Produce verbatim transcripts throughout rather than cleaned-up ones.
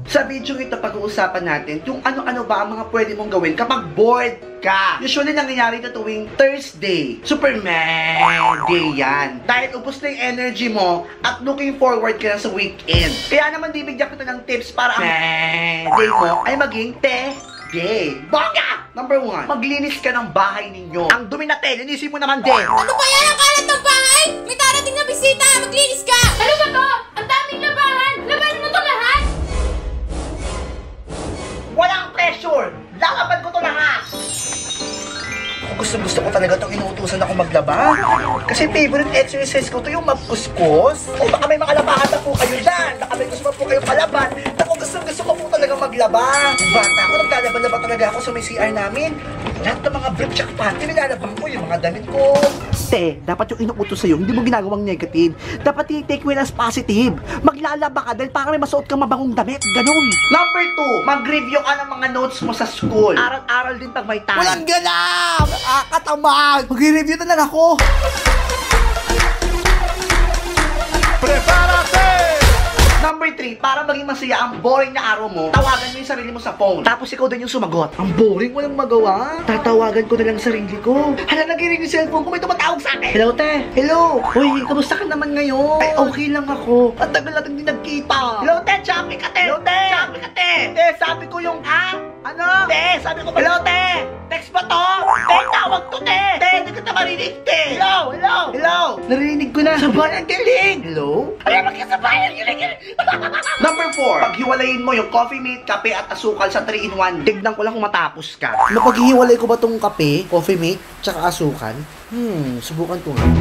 Sa video ito, pag-uusapan natin yung ano-ano ba ang mga pwede mong gawin kapag bored ka. Usually, nangyayari ito tuwing Thursday. Super meh day yan. Dahil ubos na yung energy mo at looking forward ka na sa weekend. Kaya naman, bibigyan kita ng tips para ang meh day mo ay maging te day. Bongga! Number one, maglinis ka ng bahay ninyo. Ang dumi na te, linisin mo naman din. Ano ba yan? Ang kalat ng bahay? May darating na bisita! Maglinis ka! Ano ba to? Ang daming labahan! Labanan mo to lahat! Walang pressure! Lalaban ko to lahat! Gusto gusto ko talaga itong inuutusan ako maglaba. Kasi favorite exercise ko to yung magkuskos. O baka may mga labahan na po kayo dyan. Baka may gusto po kayo palaban. Ako gusto gusto ko po talaga maglaba. Bata ako, naglalaban-laba talaga ako sa may C R namin. Lahat ng mga brief check panty, nilalaban ko yung mga damit ko. Te, dapat yung inuutos sa'yo, hindi mo ginagawang negative. Dapat i-take mo as positive. Maglalaba ka dahil para may masuot kang mabangong damit. Ganun. Number two, mag-review ka ng mga notes mo sa school. Aral-aral din pag may time. Walang ganap! Nakakatamad! Mag-review na lang ako. Prepárate! Number three, para maging masaya ang boring na araw mo, tawagan mo yung sarili mo sa phone. Tapos ikaw din yung sumagot. Ang boring, walang magawa. Tatawagan ko na lang sarili ko. Hala, nag-ring yung cellphone ko, may tumatawag sa akin. Hello, te. Hello. Uy, kamusta ka naman ngayon? Ay, okay lang ako. Ang tagal natin din nagkita. Hello, te. Choppy ka, te. Hello, te. Choppy ka, te. Te, sabi ko yung, ha? Ano? Te, sabi ko, hello, te. Text ba to? Te, tawag to, te. Te, hindi ka na marinig, te. Hello, hello. Hello. Narinig ko na. Sabay ang galing. Hello? Ay, magkasabay ang galing. Number four, paghiwalayin mo yung coffee mate, kape at asukal sa three in one. Tignan ko lang kung matapos ka. Napaghiwalay ko ba tong kape, coffee mate, tsaka asukal? Hmm, subukan ko nga.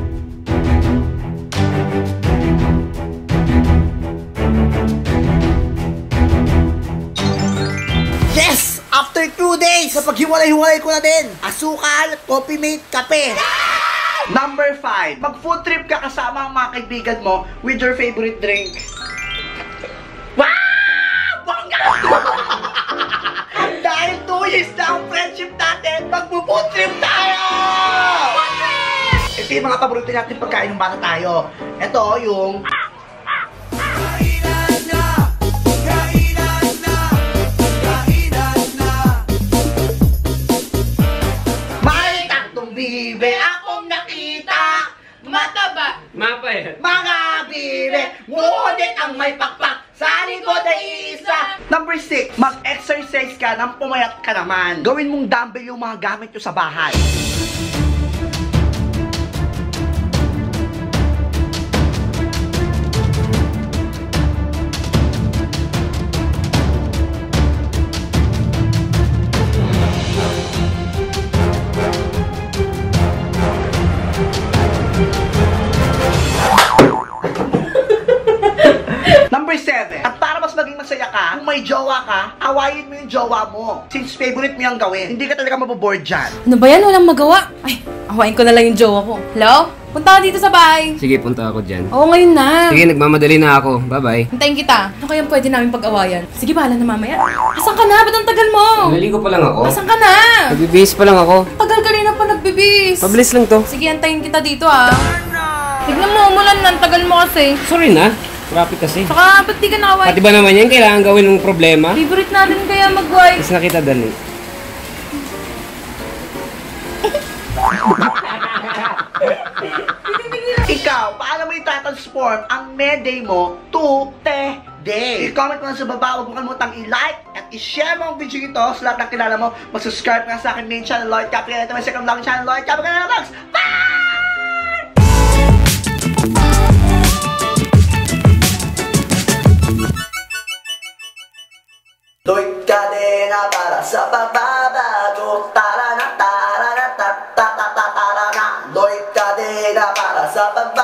Yes! After two days, napaghiwalay-hiwalay ko na din. Asukal, coffee mate, kape. Number five, mag-food trip ka kasama ang mga kaibigan mo with your favorite drink. Wow! Bongga! Dahil two years na ang friendship natin, mag-food trip tayo! Food trip! Ito yung mga paborito natin pagkain ng bata tayo. Ito yung... Kainan na! Kainan na! Kainan na! May tatlong bibe akong nakita. Mataba! Mapayat! Mga bibe! Ngunit ang may pakpak sa likod ay isa. Number six, mag-exercise ka nang pumayat ka naman. Gawin mong dumbbell yung mga gamit nyo sa bahay. Number seven, at para mas maging masaya ka, kung may jowa ka, awayin mo yung jowa mo. Since favorite mo yung gawin, hindi ka talaga maboboard dyan. Ano ba yan? Walang magawa. Ay, awayin ko na lang yung jowa ko. Hello? Punta ka dito sa bahay. Sige, punta ako dyan. Oo, ngayon na. Sige, nagmamadali na ako. Bye-bye. Hintayin kita. Ano kaya pwede namin pag-awayan? Sige, bahala na mamaya. Asan ka na? Ba't ang tagal mo? Naligo pa lang ako. Asan ka na? Nagbibihis pa lang ako. Tagal kanina pa nagbibis. Pabilis lang to. Sige, antayin kita dito ah. Tignan mo, umulan na. Ang tagal mo kasi. Sorry na. Traffic kasi. Saka, ba't di ka nakaway? Pati ba naman yan? Kailangan gawin ng problema? Favorite natin kaya mag-wipe. Tapos nakita dali. Ikaw, paano mo itatransform ang Mayday mo to te day? I-comment mo lang sa baba, huwag mo kalimutang i-like at i-share mo ang video ito sa lahat ng kilala mo. Mag-subscribe ka sa akin main channel, Lloyd Cap. Kaya ito may second vlog channel, Lloyd Cap. Kaya na vlogs. Bye! Lloyd Cadena para sa pagbabago. Tara na, tara na, ta ta ta ta tara na. Lloyd Cadena para sa pagbabago.